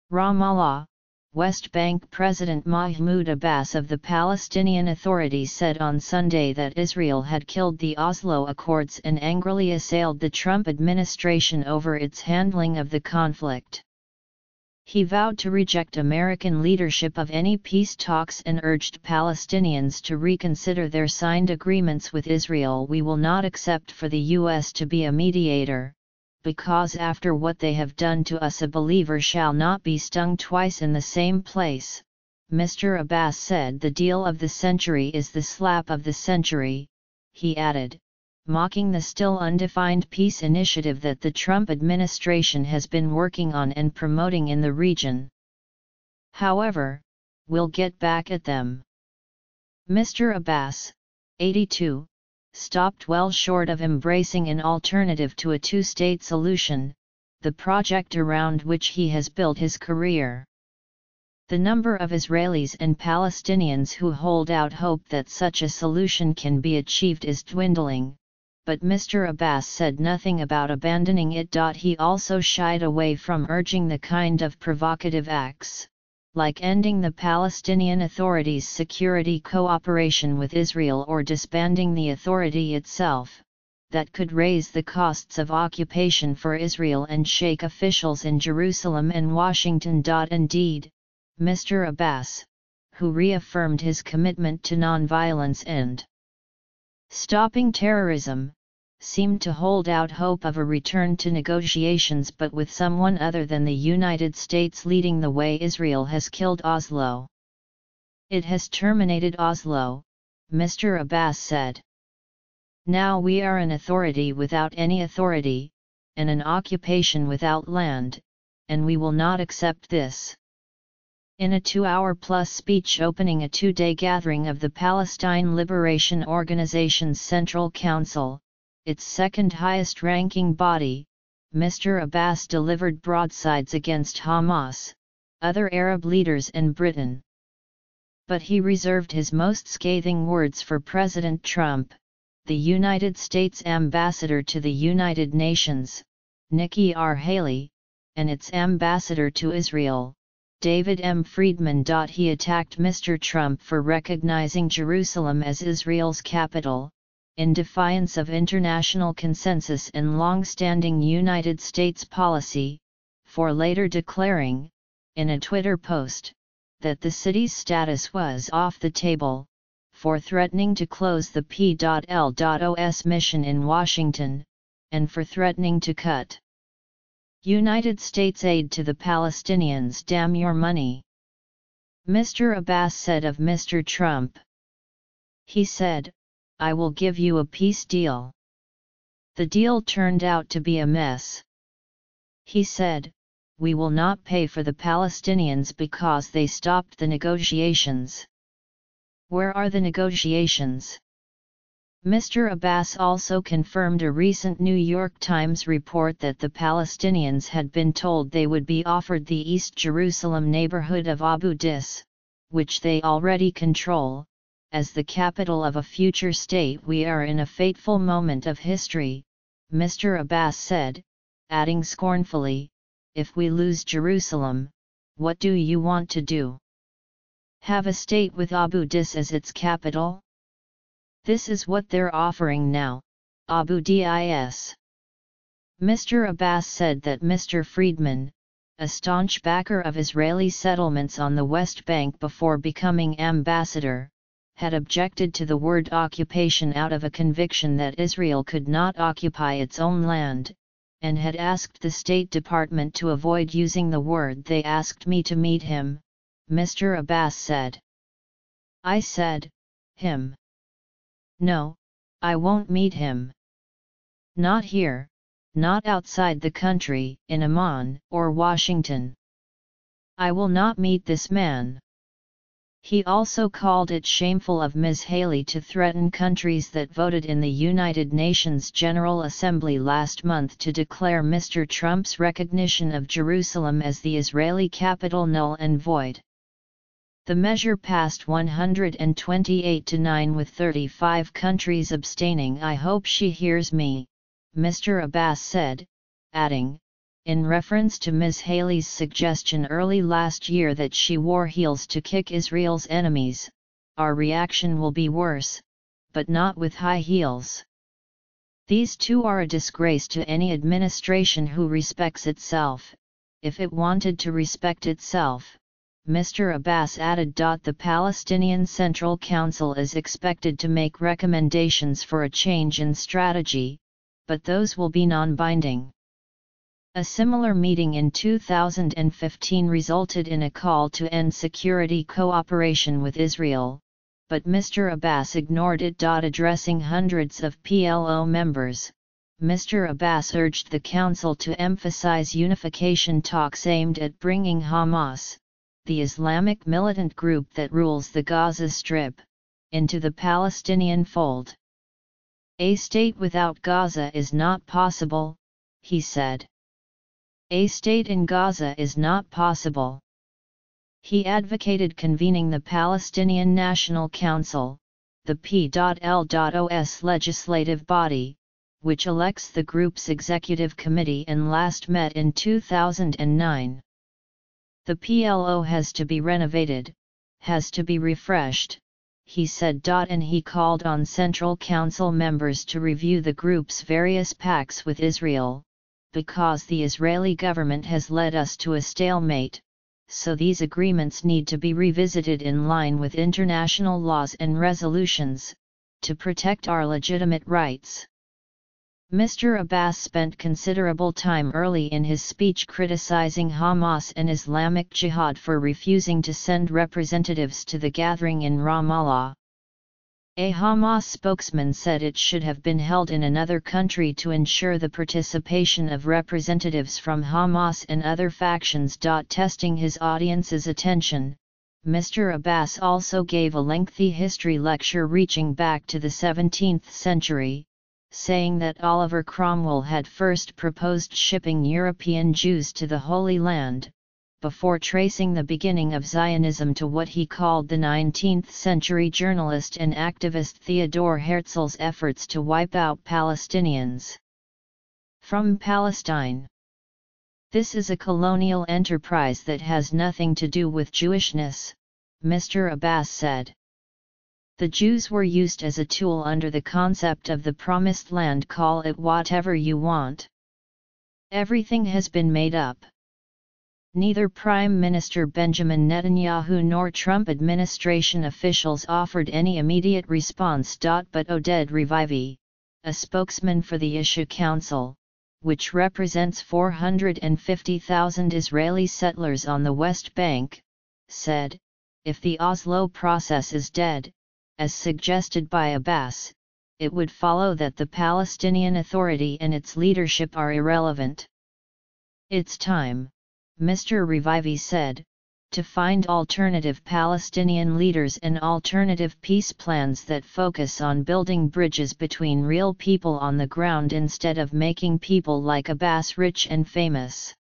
Ramallah, West Bank President Mahmoud Abbas of the Palestinian Authority said on Sunday that Israel had killed the Oslo Accords and angrily assailed the Trump administration over its handling of the conflict. He vowed to reject American leadership of any peace talks and urged Palestinians to reconsider their signed agreements with Israel. "We will not accept for the U.S. to be a mediator, because after what they have done to us a believer shall not be stung twice in the same place," Mr. Abbas said. "The deal of the century is the slap of the century," he added, mocking the still undefined peace initiative that the Trump administration has been working on and promoting in the region. "However, we'll get back at them." Mr. Abbas, 82, stopped well short of embracing an alternative to a two-state solution, the project around which he has built his career. The number of Israelis and Palestinians who hold out hope that such a solution can be achieved is dwindling, but Mr. Abbas said nothing about abandoning it. He also shied away from urging the kind of provocative acts, like ending the Palestinian Authority's security cooperation with Israel or disbanding the authority itself, that could raise the costs of occupation for Israel and shake officials in Jerusalem and Washington. Indeed, Mr. Abbas, who reaffirmed his commitment to nonviolence and stopping terrorism, seemed to hold out hope of a return to negotiations, but with someone other than the United States leading the way. "Israel has killed Oslo. It has terminated Oslo," Mr. Abbas said. "Now we are an authority without any authority, and an occupation without land, and we will not accept this." In a 2-hour-plus speech opening a 2-day gathering of the Palestine Liberation Organization's Central Council, its second highest-ranking body, Mr. Abbas delivered broadsides against Hamas, other Arab leaders and Britain. But he reserved his most scathing words for President Trump, the United States ambassador to the United Nations, Nikki R. Haley, and its ambassador to Israel, David M. Friedman. He attacked Mr. Trump for recognizing Jerusalem as Israel's capital, in defiance of international consensus and long-standing United States policy, for later declaring, in a Twitter post, that the city's status was off the table, for threatening to close the P.L.OS mission in Washington, and for threatening to cut United States aid to the Palestinians. "Damn your money," Mr. Abbas said of Mr. Trump. He said, "I will give you a peace deal." The deal turned out to be a mess. He said, "We will not pay for the Palestinians because they stopped the negotiations." Where are the negotiations? Mr. Abbas also confirmed a recent New York Times report that the Palestinians had been told they would be offered the East Jerusalem neighborhood of Abu Dis, which they already control, as the capital of a future state. "We are in a fateful moment of history," Mr. Abbas said, adding scornfully, "If we lose Jerusalem, what do you want to do? Have a state with Abu Dis as its capital? This is what they're offering now, Abu Dis." Mr. Abbas said that Mr. Friedman, a staunch backer of Israeli settlements on the West Bank before becoming ambassador, had objected to the word occupation out of a conviction that Israel could not occupy its own land, and had asked the State Department to avoid using the word. "They asked me to meet him," Mr. Abbas said. "I said, him? No, I won't meet him. Not here, not outside the country, in Amman or Washington. I will not meet this man." He also called it shameful of Ms. Haley to threaten countries that voted in the United Nations General Assembly last month to declare Mr. Trump's recognition of Jerusalem as the Israeli capital null and void. The measure passed 128-9 with 35 countries abstaining. "I hope she hears me," Mr. Abbas said, adding, in reference to Ms. Haley's suggestion early last year that she wore heels to kick Israel's enemies. Our reaction will be worse, but not with high heels. These two are a disgrace to any administration who respects itself, if it wanted to respect itself, Mr. Abbas added. The Palestinian Central Council is expected to make recommendations for a change in strategy, but those will be non-binding. A similar meeting in 2015 resulted in a call to end security cooperation with Israel, but Mr. Abbas ignored it. Addressing hundreds of PLO members, Mr. Abbas urged the council to emphasize unification talks aimed at bringing Hamas, the Islamic militant group that rules the Gaza Strip, into the Palestinian fold. A state without Gaza is not possible, he said. A state in Gaza is not possible. He advocated convening the Palestinian National Council, the P.L.O.S. legislative body, which elects the group's executive committee and last met in 2009. The PLO has to be renovated, has to be refreshed, he said. And he called on Central Council members to review the group's various pacts with Israel, because the Israeli government has led us to a stalemate. So these agreements need to be revisited in line with international laws and resolutions, to protect our legitimate rights. Mr. Abbas spent considerable time early in his speech criticizing Hamas and Islamic Jihad for refusing to send representatives to the gathering in Ramallah. A Hamas spokesman said it should have been held in another country to ensure the participation of representatives from Hamas and other factions. Testing his audience's attention, Mr. Abbas also gave a lengthy history lecture reaching back to the 17th century, saying that Oliver Cromwell had first proposed shipping European Jews to the Holy Land, before tracing the beginning of Zionism to what he called the 19th-century journalist and activist Theodore Herzl's efforts to wipe out Palestinians from Palestine. This is a colonial enterprise that has nothing to do with Jewishness, Mr. Abbas said. The Jews were used as a tool under the concept of the Promised Land. Call it whatever you want. Everything has been made up. Neither Prime Minister Benjamin Netanyahu nor Trump administration officials offered any immediate response. But Oded Revivi, a spokesman for the Issue Council, which represents 450,000 Israeli settlers on the West Bank, said, if the Oslo process is dead, as suggested by Abbas, it would follow that the Palestinian Authority and its leadership are irrelevant. It's time, Mr. Revivi said, to find alternative Palestinian leaders and alternative peace plans that focus on building bridges between real people on the ground instead of making people like Abbas rich and famous.